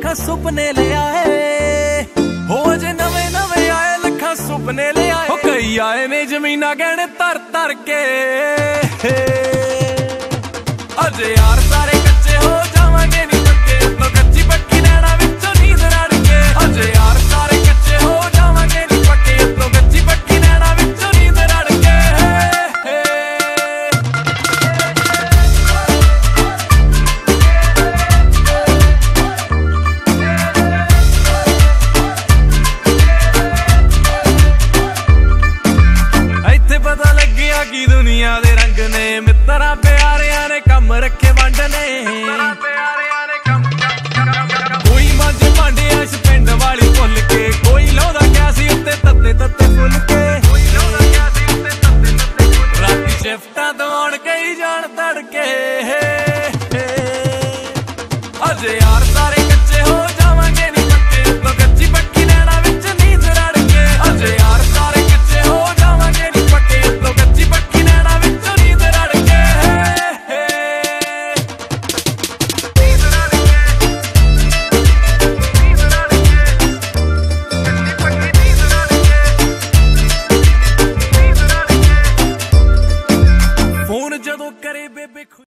लखा सुपने ले आए हो अजे नवे नवे आए लखा सुपने ले आए कई आए ने जमीना गहने तर तर के अजे यार सारे कच्चे हो जावांगे नी पक्के तो कच्ची पक्की नैना विचों नींद रड़ के अजे यार सारे कच्चे हो जावांगे नी पक्के तो कच्ची पक्की नैना विचों नींद रड़ के पता लग गया कि दुनिया दे रंग ने मित्रा प्यारियां ने कम रखे वंड ने कोई मंज भांडिया च पिंड वाली भुल के कोई लाउंदा क्या सी उत्ते तत्ते तत्ते फुल के राती शिफ्टां दवाउण कई जाण तड़के अजे यार